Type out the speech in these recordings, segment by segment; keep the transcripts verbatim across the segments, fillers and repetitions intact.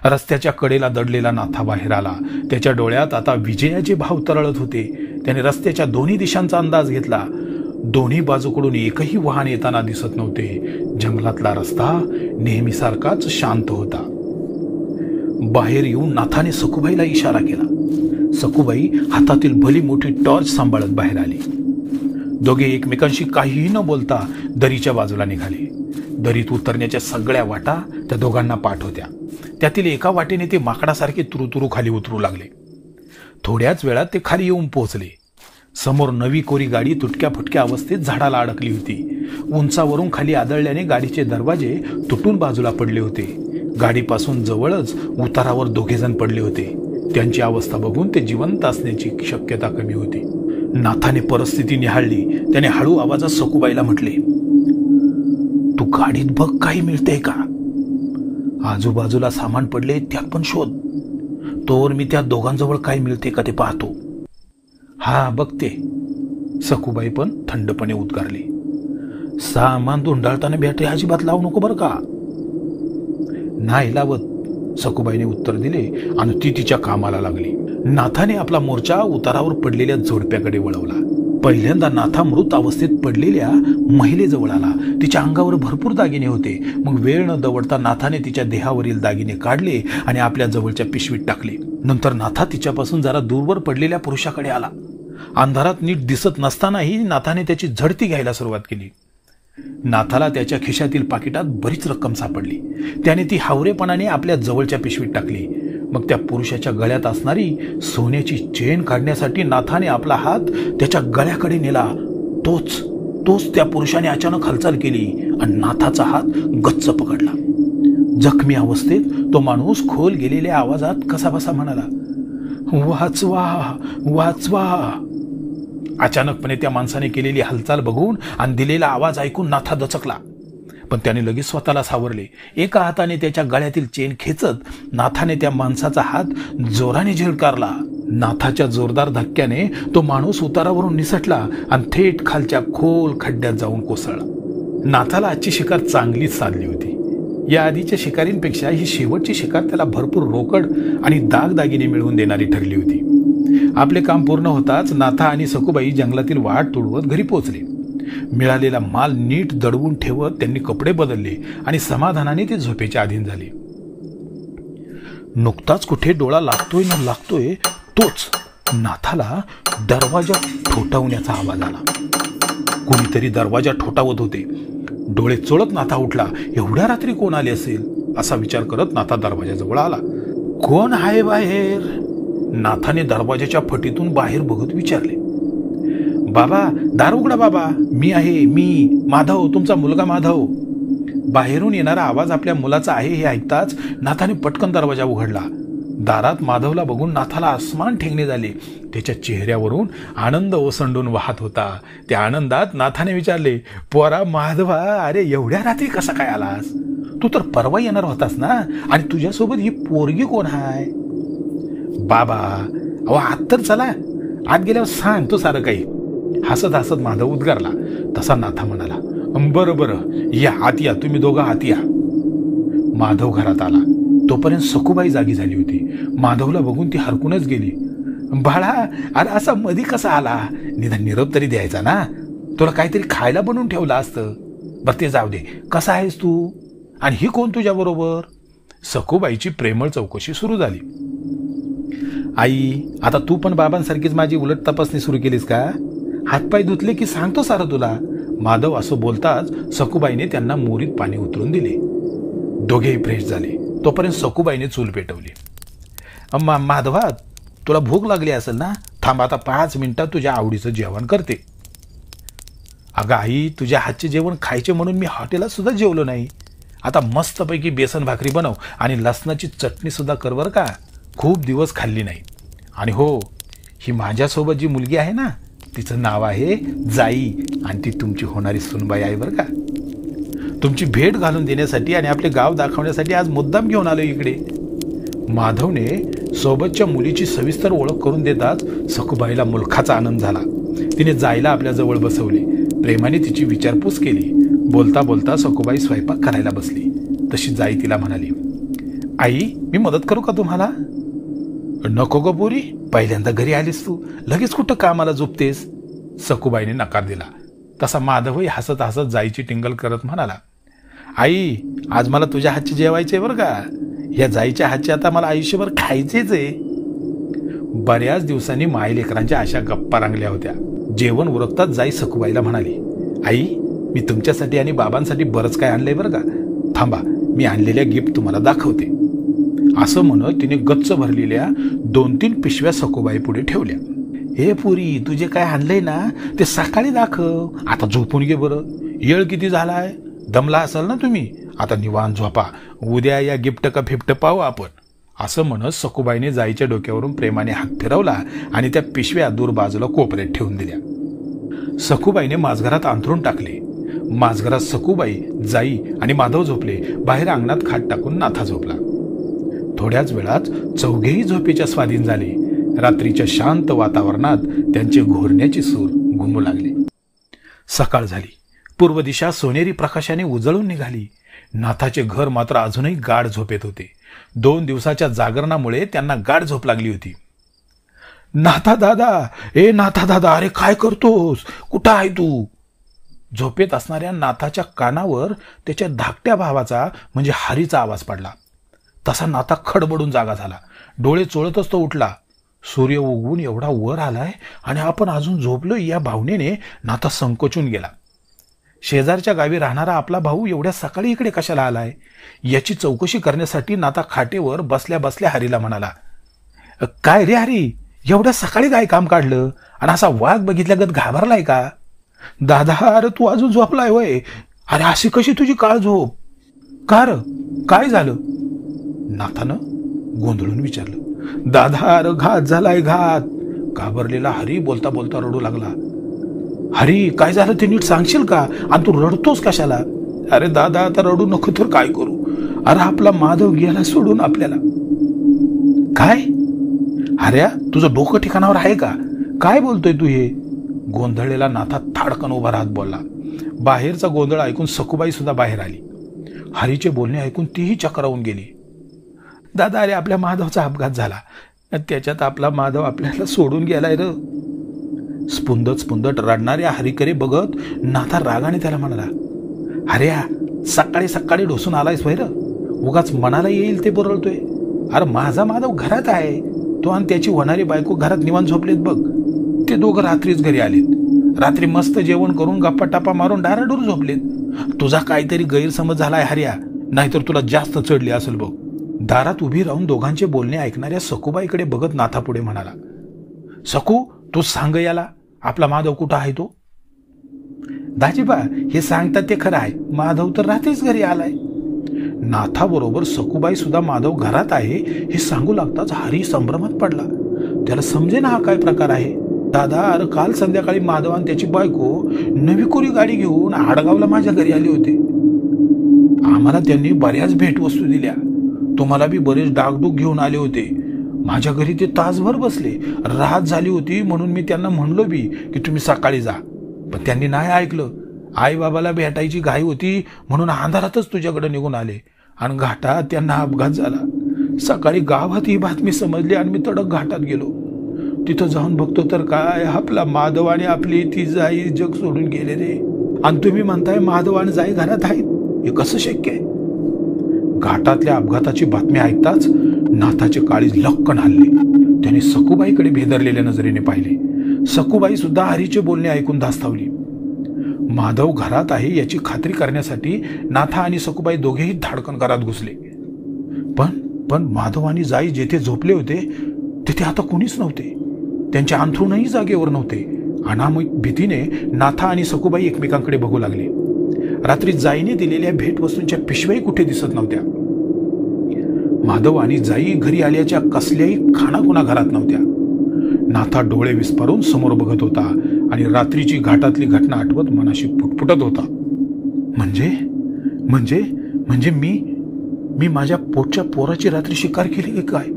रस्त्याच्या कडेला दडलेला नाथा बाहेर आला. त्याच्या डोळ्यात आता विजयाचे भाव तरळत होते. त्याने रस्त्याच्या दोन्ही दिशांचा अंदाज घेतला. दोन्ही बाजूकडून एकही वाहन येताना दिसत नव्हते. जंगलातला रस्ता नेहमीसारखाच शांत होता. बाहेर येऊन नाथाने सखूबाईला इशारा केला. सखूबाई हातातील भली मोठी टॉर्च सांभाळत बाहेर आली. दोघे एकमेकांशी काहीही न बोलता दरीच्या बाजूला निघाले. दरीत उतरण्याच्या सगळ्या वाटा त्या दोघांना पाठ होत्या. त्यातील एका वाटेने ते माकडासारखे तुरुतुरू खाली उतरू लागले. थोड्याच वेळात ते खाली येऊन पोहोचले. समोर नवी कोरी गाडी तुटक्या फुटक्या अवस्थेत झाडाला अडकली होती. उंचावरून खाली आदळल्याने गाडीचे दरवाजे तुटून बाजूला पडले होते. गाडीपासून जवळच उतारावर दोघेजण पडले होते. त्यांची अवस्था बघून ते जिवंत असण्याची शक्यता कमी होती. नाथाने परिस्थिती निहाळली. त्याने हळू आवाजात सखूबाईला म्हटले, तू गाडीत बघ काही मिळतेय का? आजूबाजूला सामान पडले त्यात पण शोध. तोवर मी त्या दोघांजवळ काय मिळते का ते पाहतो. हा बघते. सखूबाई पण थंडपणे उद्गारली. सामान धुंडाळताना बॅटरी अजिबात लावू नको बरं का. नाही लावत, सखूबाईने उत्तर दिले आणि ती तिच्या कामाला लागली. नाथाने आपला मोर्चा उतारावर पडलेल्या जोडप्याकडे वळवला. पहिल्यांदा नाथा मृत अवस्थेत पडलेल्या महिलेजवळ आला. तिच्या अंगावर भरपूर दागिने होते. मग वेळ न दवडता नाथाने तिच्या देहावरील दागिने काढले आणि आपल्या जवळच्या पिशवीत टाकले. नंतर नाथा तिच्यापासून जरा दूरवर पडलेल्या पुरुषाकडे आला. अंधारात नीट दिसत नसतानाही नाथाने त्याची झडती घ्यायला सुरुवात केली. नाथाला त्याच्या खिशातील पाकिटात बरीच रक्कम सापडली. त्याने ती हावरेपणाने आपल्या जवळच्या पिशवीत टाकली. मग त्या पुरुषाच्या गळ्यात असणारी सोन्याची चेन काढण्यासाठी नाथाने आपला हात त्याच्या गळ्याकडे नेला. तोच तोच त्या पुरुषाने अचानक हालचाल केली आणि नाथाचा हात गच्च पकडला. जखमी अवस्थेत तो माणूस खोल गेलेल्या आवाजात कसाबसा म्हणाला, वाचवा वाचवा. अचानकपणे त्या माणसाने केलेली हालचाल बघून आणि दिलेला आवाज ऐकून नाथा दचकला. पण त्याने लगेच स्वतःला सावरले. एका हाताने त्याच्या गळ्यातील चेन खेचत नाथाने त्या माणसाचा हात जोराने झिडकारला. नाथाच्या जोरदार धक्क्याने तो माणूस उतारावरून निसटला आणि थेट खालच्या खोल खड्ड्यात जाऊन कोसळला. नाथाला आजची शिकार चांगलीच साधली होती. या आधीच्या शिकारींपेक्षा ही शेवटची शिकार त्याला भरपूर रोकड आणि दागदागिने मिळवून देणारी ठरली होती. आपले काम पूर्ण होताच नाथा आणि सखूबाई जंगलातील वाट तुडवत घरी पोहोचले. मिळालेला माल नीट दडवून ठेवत त्यांनी कपडे बदलले आणि समाधानाने ते झोपेच्या अधीन झाले. नुकताच कुठे डोळा लागतोय ना लागतोय तोच नाथाला दरवाजा ठोठावण्याचा आवाज आला. कोणीतरी दरवाजा ठोठावत होते. डोळे चोळत नाथा उठला. एवढ्या रात्री कोण आले असेल असा विचार करत नाथा दरवाजाजवळ आला. कोण आहे बाहेर? नाथाने दरवाजाच्या फटीतून बाहेर बघत विचारले. बाबा दार उघडा बाबा, मी आहे, मी माधव, तुमचा मुलगा माधव. बाहेरून येणारा आवाज आपल्या मुलाचा आहे हे ऐकताच नाथाने पटकन दरवाजा उघडला. दारात माधवला बघून नाथाला आसमान ठेंगणे झाले. त्याच्या चेहऱ्यावरून आनंद ओसंडून वाहत होता. त्या आनंदात नाथाने विचारले, पोरा माधवा, अरे एवढ्या रात्री कसा काय आलास? तू तर परवा येणार होतास ना, आणि तुझ्यासोबत ही पोरगी कोण आहे? बाबा अहो आत तर चला, आत गेल्यावर सांगतो सारं काही. हसत हसत माधव उद्गारला. तसा नाथा म्हणाला, बरं बरं या आत या, तुम्ही दोघं आत या. माधव घरात आला. तोपर्यंत सखूबाई जागी झाली होती. माधवला बघून ती हरकूनच गेली. बाळा, अरे असा मधी कसा आला? निदान निरोप तरी द्यायचा ना. तुला काहीतरी खायला बनवून ठेवलं असतं. बरं ते जाऊ दे, कसा आहेस तू? आणि ही कोण तुझ्या बरोबर? सखूबाईची प्रेमळ चौकशी सुरू झाली. आई, आता तू पण बाबांसारखीच माझी उलट तपासणी सुरू केलीस का? हातपाय धुतले की सांगतो सारं तुला. माधव असं बोलताच सखूबाईने त्यांना मोरीत पाणी उतरून दिले. दोघेही फ्रेश झाले. तोपर्यंत सखूबाईने चूल पेटवली. अम्मा माधवा, तुला भूक लागली असेल ना? थांब, आता पाच मिनिटात तुझ्या आवडीचं जेवण करते. अगं आई, तुझ्या हातचे जेवण खायचे म्हणून मी हॉटेलात सुद्धा जेवलो नाही. आता मस्तपैकी बेसन भाकरी बनव आणि लसणाची चटणी सुद्धा कर बरं का. खूप दिवस खाल्ली नाही. आणि हो, ही माझ्यासोबत जी मुलगी आहे ना, तिचं नाव आहे जाई, आणि ती तुमची होणारी सुनबाई आहे बरं का. तुमची भेट घालून देण्यासाठी आणि आपले गाव दाखवण्यासाठी आज मुद्दाम घेऊन आलो इकडे. माधवने सोबतच्या मुलीची सविस्तर ओळख करून देताच सखूबाईला मुलखाचा आनंद झाला. तिने जाईला आपल्या जवळ बसवले. प्रेमाने तिची विचारपूस केली. बोलता बोलता सखूबाई स्वयंपाक करायला बसली. तशी जाई तिला म्हणाली, आई, मी मदत करू का तुम्हाला? नको ग पोरी, पहिल्यांदा घरी आलीस तू, लगेच कुठं कामाला झोपतेस? सखूबाईने नकार दिला. तसा माधवही हसत हसत जाईची टिंगल करत म्हणाला, आई, आज मला तुझ्या हातचे जेवायचे बरं का. या जाईच्या हातचे आता मला आयुष्यभर खायचेच आहे. बऱ्याच दिवसांनी मायलेकरांच्या अशा गप्पा रंगल्या होत्या. जेवण उरकताच जाई सखूबाईला म्हणाली, आई, मी तुमच्यासाठी आणि बाबांसाठी बरंच काय आणलंय बरं का. थांबा, मी आणलेल्या गिफ्ट तुम्हाला दाखवते. असं म्हणत तिने गच्च भरलेल्या दोन तीन पिशव्या सखूबाई पुढे ठेवल्या. हे पुरी, तुझे काय आणलंय ना ते सकाळी दाखव, आता झोपून घे बरं. येळ किती झालाय, दमला असाल ना तुम्ही. आता निवांत झोपा, उद्या या गिफ्ट का फिफ्ट पाहू आपण. असं म्हणत सखूबाईने जाईच्या डोक्यावरून प्रेमाने हात फिरवला आणि त्या पिशव्या दूर बाजूला कोपऱ्यात ठेवून दिल्या. सखूबाईने माझघरात अंथरून टाकले. माझघरात सखूबाई, जाई आणि माधव झोपले. बाहेर अंगणात खाट टाकून नाथा झोपला. थोड्याच वेळात चौघेही झोपेच्या स्वाधीन झाले. रात्रीच्या शांत वातावरणात त्यांचे घोरण्याचे सूर घुमू लागले. सकाळ झाली. पूर्व दिशा सोनेरी प्रकाशाने उजळून निघाली. नाथाचे घर मात्र अजूनही गाढ झोपेत होते. दोन दिवसाच्या जागरणामुळे त्यांना गाढ झोप लागली होती. नाथा दादा, ए नाथा दादा, अरे काय करतोस, कुठं आहे तू? झोपेत असणाऱ्या नाथाच्या कानावर त्याच्या धाकट्या भावाचा म्हणजे हरीचा आवाज पडला. तसा नाथा खडबडून जागा झाला. डोळे चोळतच तो उठला. सूर्य उगवून एवढा वर आलाय आणि आपण अजून झोपलोय या भावनेने नाथा संकोचून गेला. शेजारच्या गावी राहणारा आपला भाऊ एवढ्या सकाळी इकडे कशाला आलाय याची चौकशी करण्यासाठी नाथा खाटेवर बसल्या बसल्या हरीला म्हणाला, काय रे हरी, एवढ्या सकाळी काय काम काढलं आणि असा वाघ बघितल्यागत घाबरलाय का? दादा, अरे तू अजून झोपलाय वय? अरे अशी कशी तुझी काळ झोप? का र, काय झालं? नाथानं गोंधळून विचारलं. दादा, अरे घात झालाय, घात. घाबरलेला हरी बोलता बोलता रडू लागला. हरी, काय झालं ते नीट सांगशील का? आणि तू रडतोस कशाला? अरे दादा, आता रडू नको तर काय करू? अरे आपला माधव गेला सोडून आपल्याला. काय? अरे तुझं डोकं ठिकाणावर आहे का? काय बोलतोय तू हे? गोंधळलेला नाथा थाडकन उभा राहत बोलला. बाहेरचा गोंधळ ऐकून सखूबाई सुद्धा बाहेर आली. हरीचे बोलणे ऐकून तीही चक्रावून गेली. दादा, अरे आपल्या माधवचा अपघात झाला, त्याच्यात आपला माधव आपल्याला सोडून गेलाय र. स्पुंदत स्पुंदत रडणाऱ्या हरीकडे बघत नाथा रागाने त्याला म्हणाला, अरे सकाळी सकाळी ढोसून आलायस वैर, उगाच मनाला येईल ते बोरळतोय. अरे माझा माधव घरात आहे, तो आणि त्याची होणारी बायको घरात निवांत झोपलेत बघ. ते दोघं रात्रीच घरी आलेत. रात्री मस्त जेवण करून गप्पा टापा मारून डाराडूर झोपलेत. तुझा काहीतरी गैरसमज झालाय हर्या, नाहीतर तुला जास्त चढली असेल बघ. दारात उभी राहून दोघांचे बोलणे ऐकणाऱ्या सखूबाईकडे बघत नाथा पुढे म्हणाला, सखू, तू सांग याला, आपला माधव कुठं आहे तो? दाजीबा, हे सांगतात ते खरं आहे, माधव तर रात्रीच घरी आलाय. नाथा बरोबर सखूबाई सुद्धा माधव घरात आहे हे सांगू लागताच हरी संभ्रमात पडला. त्याला समजे ना हा काय प्रकार आहे. दादा, अरे काल संध्याकाळी माधव आणि त्याची बायको नवी कोरी गाडी घेऊन आडगावला माझ्या घरी आले होते. आम्हाला त्यांनी बऱ्याच भेटवस्तू दिल्या. तुम्हाला बी बरेच डागडूग घेऊन आले होते. माझ्या घरी ते तासभर बसले. रात झाली होती म्हणून मी त्यांना म्हणलो बी की तुम्ही सकाळी जा, पण त्यांनी नाही ऐकलं. आई बाबाला भेटायची घाई होती म्हणून अंधारातच तुझ्याकडे निघून आले आणि घाटात त्यांना अपघात झाला. सकाळी गावात ही बातमी समजली आणि मी तडक घाटात गेलो. तिथं जाऊन बघतो तर काय, आपला माधव आणि आपली ती जाई जग सोडून गेले रे. आणि तुम्ही म्हणताय माधव आणि जाई घरात आहेत, हे कसं शक्य आहे? घाटातल्या अपघाताची बातमी ऐकताच नाथाचे काळीज लक्कन हल्ले. त्याने सखूबाईकडे भेदरलेल्या नजरेने पाहिले. सखूबाई सुद्धा हरीचे बोलणे ऐकून धास्तावली. माधव घरात आहे याची खात्री करण्यासाठी नाथा आणि सखूबाई दोघेही धाडकन घरात घुसले. पण पण माधव आणि जाई जेथे झोपले होते तिथे आता कोणीच नव्हते. त्यांचे अंथरूणही जागेवर नव्हते. अनामिक भीतीने नाथा आणि सखूबाई एकमेकांकडे बघू लागले. रात्री जाईने दिलेल्या भेटवस्तूंच्या पिशव्याही कुठे दिसत नव्हत्या. माधव आणि जाई घरी आल्याच्या कसल्याही खाणाखुणा घरात नव्हत्या. नाथा डोळे विस्फारून समोर बघत होता आणि रात्रीची घाटातली घटना आठवत मनाशी फुटफुटत होता. म्हणजे म्हणजे म्हणजे मी मी माझ्या पोटच्या पोराची रात्री शिकार केली की काय?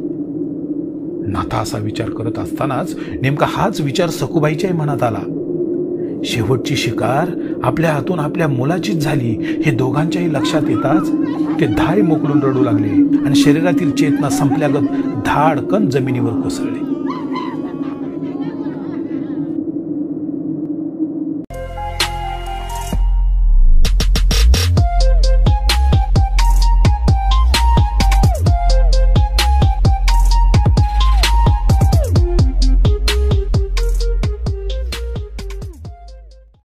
नाथा असा विचार करत असतानाच नेमका हाच विचार सखूबाईच्याही मनात आला. शेवटची शिकार आपल्या हातून आपल्या मुलाचीच झाली हे दोघांच्याही लक्षात येताच ते धाय मोकळून रडू लागले आणि शरीरातील चेतना संपल्यागत धाडकन जमिनीवर कोसळले.